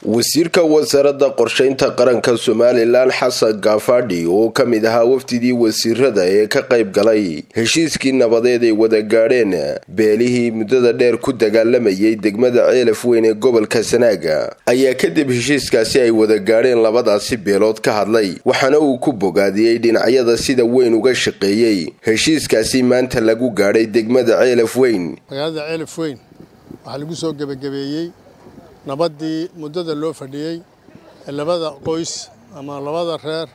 wasiirka wasaaradda qorsheynta qaranka Somaliland Xasan Gaafadhi oo kamid ahaa wafdidii wasiirada ee ka qayb galay heshiiskii nabadeed ay wada gaadheen beelihii muddada dheer ku dagaalamayay degmada Ceelaf Weyn ee gobolka Sanaaga ayaa kadib heshiiskaasi ay wada gaadheen labadaasi beelood ka hadlay waxaana uu ku bogaadiyay dhinacyada sida weyn uga shaqeeyay heshiiskaasi maanta lagu gaadhay degmada Ceelaf Weyn. magaalada Ceelaf Weyn waxa lagu soo gabagabeeyay nabadii muddada loo fadhiyay labada qoys ama labada reer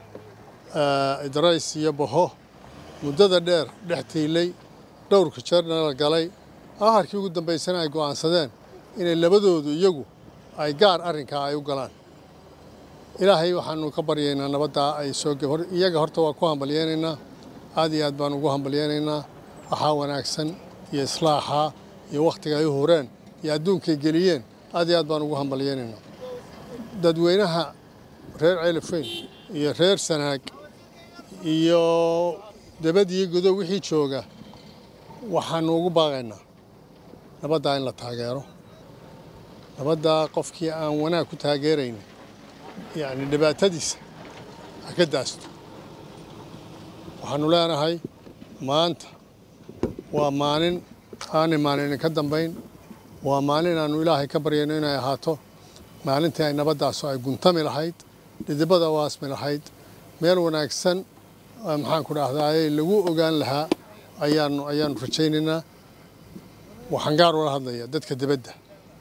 Idris iyo Boho muddada dheer dhextiilay dhowr ka jeerna la galay aharkii ugu dambeysana ay go'aansadeen inay labadoodu iyagu ay gaar arrinka ay u galaan. ilaahay waxaanu ka baryaynaa nabadda ay soo gabar iyaga horta waa ku hambalyeynayna aad iyo aad baan ugu hambalyeynayna waxa wanaagsan iyo islaaxa iyo waqtiga ay horeen iyo adduunka geliyeen aad iyo aad baan ugu hambalyeynayna dadweynaha reer Ceelaf Weyn iyo reer Sanaag iyo dabadii gudo wixii jooga waxaan ugu baaqaynaa nabadda in la taageero nabadda qofkii aan wanaag ku taageerayn yani dhibaatadiisa ka daasto waxaanu leenahay maanta waa maalin aan ka dambayn waa maalin aanu ilaahay ka baryayno inay ahaato maalintii ay nabaddaas ay guntami lahayd dhidibada waasmi lahayd meel wanaagsan maxaan ku dhaahdaa lagu ogaan lahaa ayaanu rajaynaynaa. waxaan gaar ula hadlayaa dadka dibadda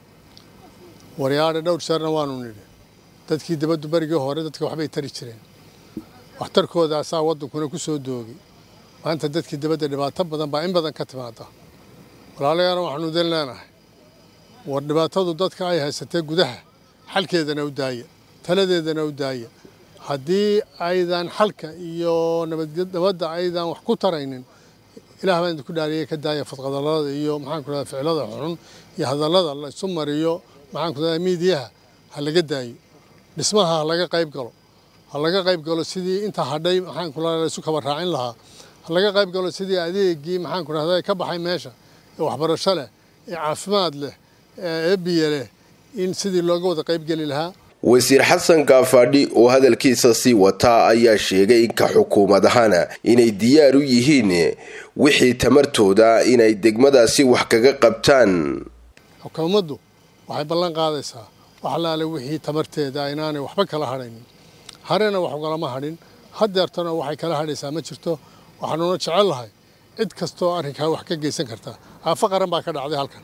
waryaadha dhowr jeerna waanu nidhi dadkii dibaddu barigii hore dadka waxbay tari jireen waxtarkoodaasaa waddankuna ku soo doogay maanta dadkii dibadda dhibaato badan baa in badan ka timaada walaalayaana waxaanu idin leenahay war dhibaatadu dadka ay haysatee gudaha xalkeedana u daaya taladeedana u daaya haddii aydan xalka iyo nabadda aydan wax ku taraynin ilaah baan idinku dhaariyay ka daaya fadqadalada iyo maxaan ku dhahaa ficilada xun iyo hadallada la isu mariyo maxaan ku dhahaa miidiyaha ha laga daayo dhismaha ha laga qayb galo sidii inta hadhay maxaan ku dhahaa la isu kaba raacin lahaa ha laga qayb galo sidii adeegii maxaan ku dhahaa ka baxay meesha ee waxbarasho leh ee caafimaad leh ee biyo leh in sidii looga wada qayb gali lahaa. wasiir Xasan Gaafadhi oo hadalkiisa sii wata ayaa sheegay in ka xukuumadahana inay diyaar u yihiin wixii tamartooda inay degmadaasi wax kaga qabtaan. xukuumaddu waxay ballan qaadaysaa wax laale wixii tamarteeda inaanay waxba kala hadhaynin harena wax ugalama hadhin hadeertana waxay kala hadhaysaa ma jirto. waxaanuna jecelahay cid kastoo arrinkaa wax ka geysan karta. aafo qaran baa ka dhacday halkan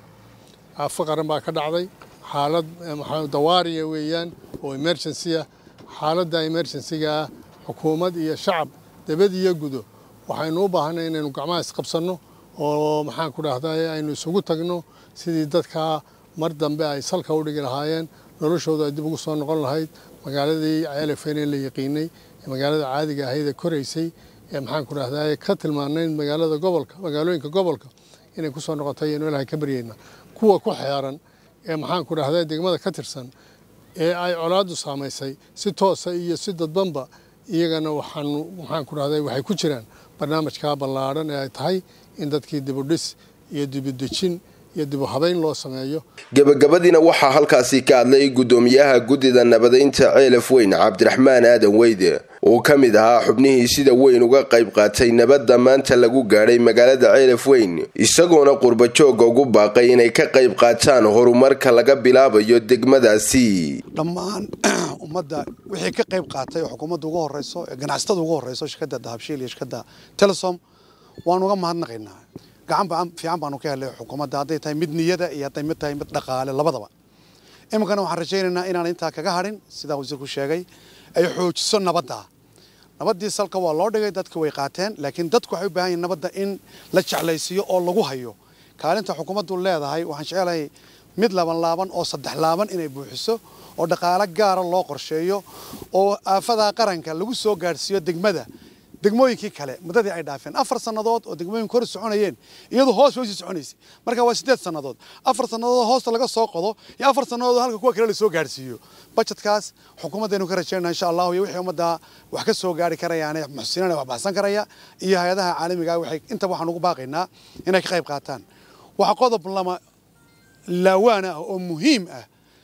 ka dhacday xaalad dawaariya weeyaan oo emergency ah xaaladda emergency-ga xukuumad iyo shacab dabad iyo gudo waxaynu u baahanay inaynu gacmaha isqabsanno oo maxaan ku dhaahdaa aynu isugu tagno sidii dadka mar dambe ay salka u dhigi lahaayeen noloshooda ay dib ugu soo noqon lahayd magaaladii Ceelaf Weyn la yaqiinay magaalada caadiga ahayd ee koreysay ee maxaan ku dhaahdaa ka tilmaanayn magaalooyinka gobolka inay ku soo noqotay inuu ilaahay ka baryayna kuwa ku xeeran ee maxaan ku dhaahdaa degmada ka tirsan ee ay colaadu saameysay si toos ah iyo si dadbanba iyagana maxaan ku dhaahdaa waxay ku jiraan barnaamijka ballaaran ee ay tahay in dadkii dib u dhis iyo dib u dejin iyo dib u habeyn loo sameeyo. gabagabadiina waxaa halkaasi ka hadlay gudoomiyaha guddida nabadeynta Ceelaf Weyn Cabdiraxmaan Aadan Weyde oo kamid ahaa xubnihii sida weyn uga qayb qaatay nabadda maanta lagu gaadhay magaalada Ceelaf Weyn isagoona qurba joog ugu baaqay inay ka qayb qaataan horumarka laga bilaabayo degmadaasi. dhammaan ummadda wixii ka qayb qaatay xukuumadda ugu horeyso ganacsatada ugu horeyso shirkadda Dahabshiil iyo shirkadda Telesom waan uga mahadnaqaynaa. gacan fiican baanu ka helay xukuumadda hadday tahay mid niyada iyo hadday mid tahay mid dhaqaale labadaba. iminkana waxaan rajaynaynaa inaan intaa kaga hadhin sida wasiirku sheegay ay xoojiso nabadda. nabaddii salka waa loo dhigay dadku way qaateen laakiin dadku waxay u baahan yihiin nabadda in la jeclaysiiyo oo lagu hayo. kaalinta xukuumaddu leedahay waxaan jecelahay mid laaban oo saddex laaban inay buuxiso oo dhaqaale gaar ah loo qorsheeyo oo aafada qaranka lagu soo gaarsiiyo degmooyinkii kale muddadii ay dhaafeen 4 sanadood oo degmooyin kor soconayeen iyadoo hoos way soconaysay marka waa 8 sanadood 4 sanadood hoosta laga soo qodo iyo 4 sanadood halka kuwa kale la soo gaarsiiyo budgetkaas xukuumaddeenu ka rajaynaa insha Allah iyo wixii ummadda wax ka soo gaari karayaan muxsinana wax baxsan karaya iyo hay'adaha caalamiga waxay inta waxaan ugu baaqaynaa inay ka qayb qaataan waxa qodob lama lawana oo muhiim ah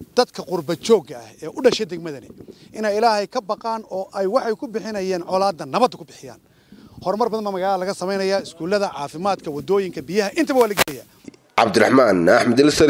dadka qurba joogga ah ee u dhashay degmadani inay ilaahay ka baqaan oo ay waxay ku bixinayeen colaadda nabad ku bixiyaan horumar badan magaalada laga sameynaya iskuulada caafimaadka wadooyinka biyaha intaba waa la gelaya Cabdiraxmaan Axmed